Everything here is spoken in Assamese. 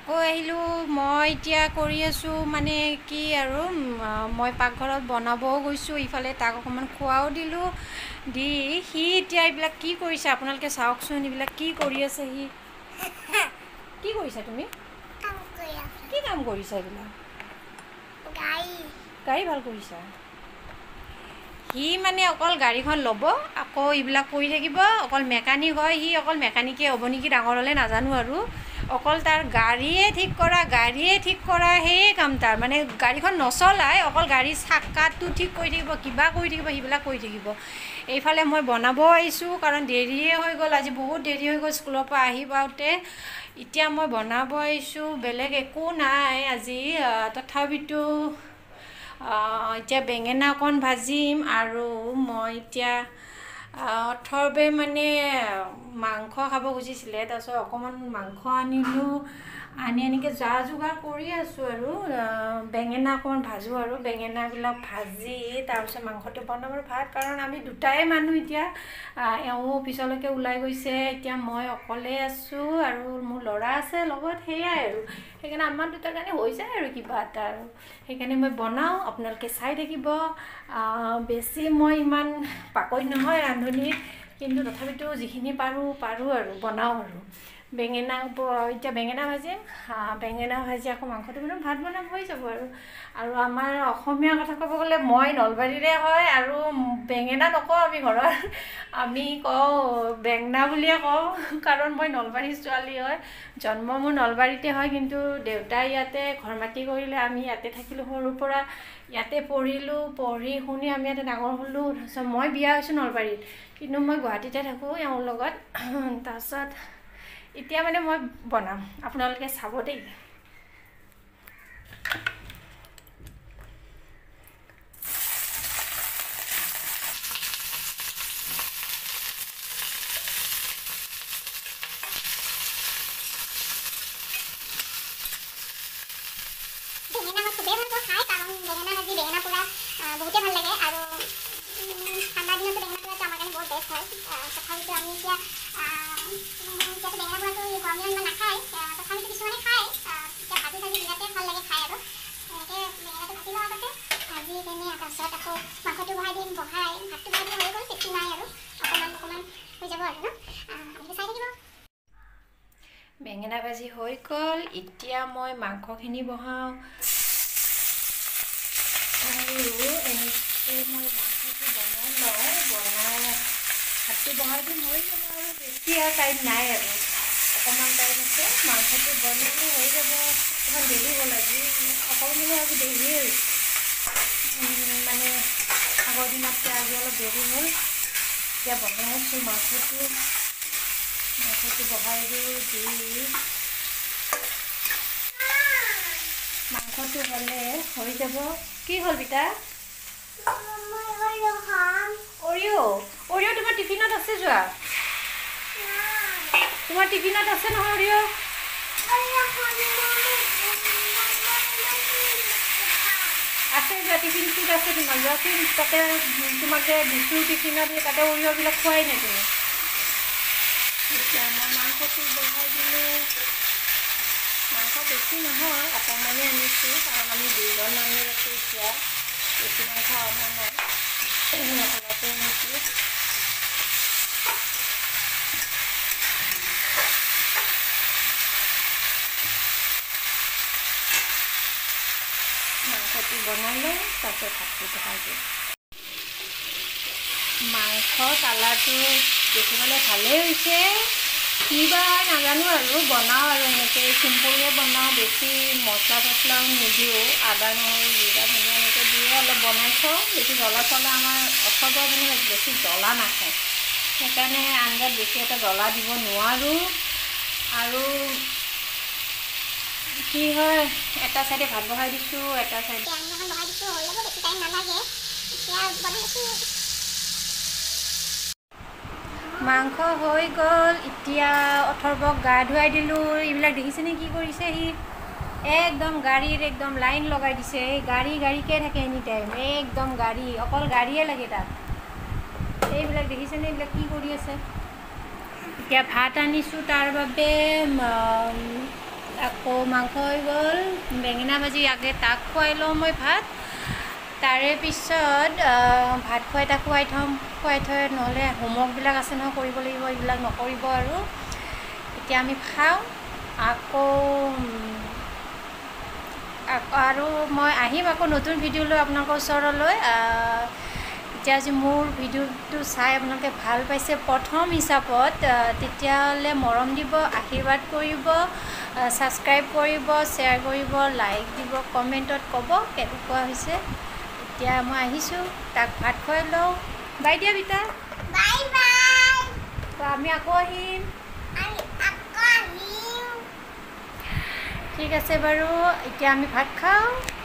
আকৌ আহিলোঁ মই এতিয়া কৰি আছোঁ মানে কি আৰু মই পাকঘৰত বনাবও গৈছোঁ ইফালে তাক অকণমান খোৱাও দিলোঁ দি সি এতিয়া এইবিলাক কি কৰিছে আপোনালোকে চাওকচোন এইবিলাক কি কৰি আছে সি কি কৰিছা তুমি কি কাম কৰিছা এইবিলাক গাড়ী ভাল কৰিছা সি মানে অকল গাড়ীখন ল'ব আকৌ এইবিলাক কৰি থাকিব অকল মেকানিক হয় সি অকল মেকানিকে হ'ব নেকি ডাঙৰ হ'লে নাজানো আৰু অকল তাৰ গাড়ীয়ে ঠিক কৰা সেই কাম তাৰ মানে গাড়ীখন নচলাই অকল গাড়ীৰ চাকাটো ঠিক কৰি থাকিব কিবা কৰি থাকিব সেইবিলাক কৰি থাকিব এইফালে মই বনাব আহিছোঁ কাৰণ দেৰিয়ে হৈ গ'ল আজি বহুত দেৰি হৈ গ'ল স্কুলৰ পৰা আহি পাওঁতে এতিয়া মই বনাব আহিছোঁ বেলেগ একো নাই আজি তথাপিতো এতিয়া বেঙেনা অকণ ভাজিম আৰু মই এতিয়া অথৰ্বে মানে মাংস খাব খুজিছিলে তাৰপিছত অকণমান মাংস আনিলোঁ আনি এনেকৈ যা যোগাৰ কৰি আছোঁ আৰু বেঙেনা অকণমান ভাজোঁ আৰু বেঙেনাবিলাক ভাজি তাৰপিছত মাংসটো বনাম আৰু ভাত কাৰণ আমি দুটাই মানুহ এতিয়া এওঁ পিছলৈকে ওলাই গৈছে এতিয়া মই অকলে আছোঁ আৰু মোৰ ল'ৰা আছে লগত সেয়াই আৰু সেইকাৰণে আমাৰ দুটাৰ কাৰণে হৈ যায় আৰু কিবা এটা আৰু সেইকাৰণে মই বনাওঁ আপোনালোকে চাই থাকিব বেছি মই ইমান পাকৈত নহয় ৰান্ধনীত কিন্তু তথাপিতো যিখিনি পাৰোঁ আৰু বনাওঁ আৰু বেঙেনা এতিয়া বেঙেনা ভাজিম বেঙেনা ভাজি আকৌ মাংসটো বনাম ভাত বনাম হৈ যাব আৰু আমাৰ অসমীয়া কথা ক'ব গ'লে মই নলবাৰীৰে হয় আৰু বেঙেনা নকওঁ আমি ঘৰত আমি কওঁ বেঙনা বুলিয়ে কওঁ কাৰণ মই নলবাৰীৰ ছোৱালী হয় জন্ম মোৰ নলবাৰীতে হয় কিন্তু দেউতাই ইয়াতে ঘৰ মাটি কৰিলে আমি ইয়াতে থাকিলোঁ সৰুৰ পৰা ইয়াতে পঢ়ি শুনি আমি ইয়াতে ডাঙৰ হ'লোঁ তাৰপিছত মই বিয়া হৈছোঁ নলবাৰীত কিন্তু মই গুৱাহাটীতে থাকোঁ এওঁৰ লগত তাৰপিছত এতিয়া মানে মই বনাম আপোনালোকে চাব দেই বহুতে ভাল লাগে আৰু ঠাণ্ডা দিনতো বেঙেনা পোৰাটো আমাৰ কাৰণে বহুত বেষ্ট হয় তথাপিতো আমি এতিয়া এতিয়াতো বেঙেনা পোৰাটো গৰম দিনত ইমান নাখায় তথাপিতো কিছুমানে খায় এতিয়া ভাজি বিৰাটে ভাল লাগে খায় আৰু এনেকৈ বেঙেনাটো ভাজি লওঁ আগতে ভাজি কেনে তাৰপিছত আকৌ মাংসটো বহাই দিম বহাই ভাতটো বহাই দিলে হৈ গ'ল বেছি নাই আৰু অকণমান হৈ যাব আৰু আপোনালোকে চাই থাকিব বেঙেনা ভাজি হৈ গ'ল এতিয়া মই মাংসখিনি বহাওঁ আৰু এনেকৈ মই মাংসটো বনাই লওঁ বনাই ভাতটো বহাই দিম হৈ যাব আৰু বেছি আৰু টাইম নাই আৰু অকণমান টাইম আছে মাংসটো বনালে হৈ যাব অকণমান দেৰি হ'ল আজি অকণমান আজি দেৰিয়ে হৈছে মানে আগৰ দিনতকৈ আজি অলপ দেৰি হ'ল এতিয়া বনাই আছোঁ মাংসটো বহাই দিওঁ দি মাংসটো হ'লে হৈ যাব কি হ'ল বিতা অৰিঅ' তোমাৰ টিফিনত আছে যোৱা তোমাৰ টিফিনত আছে নহয় অৰিঅ' আছে যোৱা টিফিনটোত আছে তোমাৰ যোৱাচোন তাতে তোমাক যে দিছোঁ টিফিনত তাতে অৰিঅ'বিলাক খোৱাই নাই তুমি এতিয়া মই মাংসটো বহাই দিলোঁ মাংস বেছি নহয় অকণমানে আনিছোঁ কাৰণ আমি দুজন মানুহ আছোঁ এতিয়া বেছি মাংস অনা নাই অলপে আনিছোঁ মাংসটো বনাই লওঁ তাৰপিছত ভাতটো বহাই দিওঁ মাংস কালাৰটো দেখিবলৈ ভালেই হৈছে কি বা নাজানো আৰু বনাওঁ আৰু এনেকৈ চিম্পুলকৈ বনাওঁ বেছি মছলা চছলাও নিদিওঁ আদা নহৰু জিৰা ধনিয়া এনেকৈ দিয়ে অলপ বনাই থওঁ বেছি জ্বলা চলা আমাৰ অথবা মানে বেছি জ্বলা নাখায় সেইকাৰণে আঞ্জাত বেছি এটা জ্বলা দিব নোৱাৰোঁ আৰু কি হয় এটা চাইডে ভাত বহাই দিছোঁ এটা চাইডে বহাই দিছোঁ হৈ যাব বেছি টাইম নালাগে এতিয়া বনাই আছোঁ মাংস হৈ গ'ল এতিয়া অথৰ্বক গা ধুৱাই দিলোঁ এইবিলাক দেখিছেনে কি কৰিছে সি একদম গাড়ীৰ একদম লাইন লগাই দিছে গাড়ীকে থাকে এনি টাইম একদম গাড়ী অকল গাড়ীয়ে লাগে তাক এইবিলাক দেখিছেনে এইবিলাক কি কৰি আছে এতিয়া ভাত আনিছোঁ তাৰ বাবে আকৌ মাংস হৈ গ'ল, বেঙেনা ভাজি আগে তাক খুৱাই লওঁ মই ভাত। তাৰে পিছত ভাত খুৱাই থৈ নহ'লে হোমৱৰ্কবিলাক আছে নহয় কৰিব লাগিব, এইবিলাক নকৰিব আৰু। এতিয়া আমি খাওঁ। আকৌ আৰু মই আহিম আকৌ নতুন ভিডিঅ' লৈ আপোনালোকৰ ওচৰলৈ। এতিয়া আজি মোৰ ভিডিঅ'টো চাই আপোনালোকে ভাল পাইছে প্ৰথম হিচাপত, তেতিয়াহ'লে মৰম দিব, আশীৰ্বাদ কৰিব, ছাবস্ক্ৰাইব কৰিব, শ্বেয়াৰ কৰিব, লাইক দিব, কমেণ্টত ক'ব কেনেকুৱা হৈছে। এতিয়া মই আহিছোঁ, তাক ভাত খুৱাই লওঁ। বাই দিয়া বিতা। Bye bye. আমি আকৌ আহিম। ঠিক আছে বাৰু, এতিয়া আমি ভাত খাওঁ।